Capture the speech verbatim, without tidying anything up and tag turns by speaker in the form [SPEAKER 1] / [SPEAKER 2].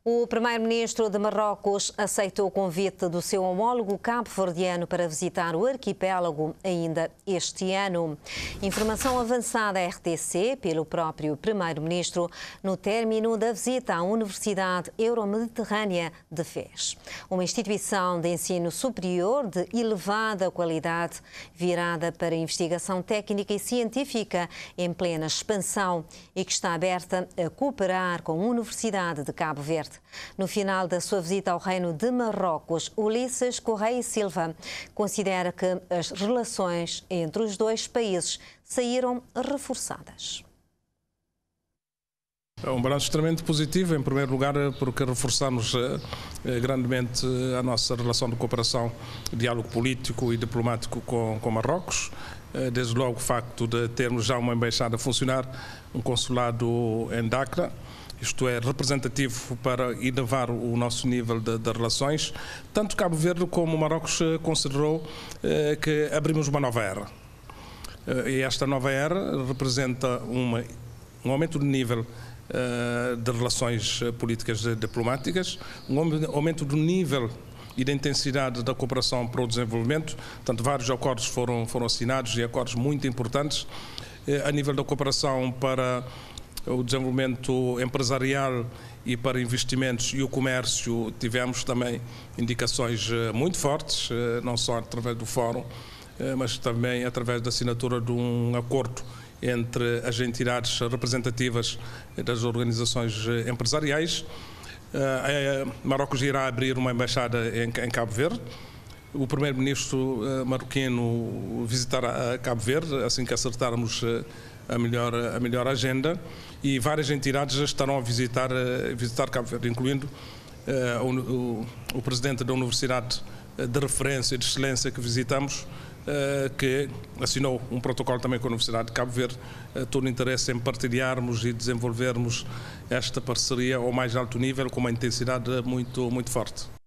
[SPEAKER 1] O primeiro-ministro de Marrocos aceitou o convite do seu homólogo cabo-verdiano para visitar o arquipélago ainda este ano. Informação avançada à R T C pelo próprio primeiro-ministro no término da visita à Universidade Euro-Mediterrânea de Fez, uma instituição de ensino superior de elevada qualidade, virada para investigação técnica e científica em plena expansão e que está aberta a cooperar com a Universidade de Cabo Verde. No final da sua visita ao Reino de Marrocos, Ulisses Correia Silva considera que as relações entre os dois países saíram reforçadas.
[SPEAKER 2] É um balanço extremamente positivo, em primeiro lugar porque reforçamos eh, grandemente a nossa relação de cooperação, diálogo político e diplomático com, com Marrocos. Eh, desde logo o facto de termos já uma embaixada a funcionar, um consulado em Dakar. Isto é representativo para elevar o nosso nível de, de relações. Tanto Cabo Verde como Marrocos considerou eh, que abrimos uma nova era. Eh, e esta nova era representa uma, um aumento de nível eh, de relações políticas e diplomáticas, um aumento do nível e da intensidade da cooperação para o desenvolvimento. Portanto, vários acordos foram, foram assinados e acordos muito importantes eh, a nível da cooperação para o desenvolvimento empresarial e para investimentos e o comércio. Tivemos também indicações muito fortes, não só através do Fórum, mas também através da assinatura de um acordo entre as entidades representativas das organizações empresariais. Marrocos irá abrir uma embaixada em Cabo Verde. O primeiro-ministro marroquino visitará Cabo Verde assim que acertarmos a melhor, a melhor agenda, e várias entidades estarão a visitar, a visitar Cabo Verde, incluindo uh, o, o, o presidente da Universidade de Referência e de Excelência que visitamos, uh, que assinou um protocolo também com a Universidade de Cabo Verde, uh, todo o interesse em partilharmos e desenvolvermos esta parceria ao mais alto nível, com uma intensidade muito, muito forte.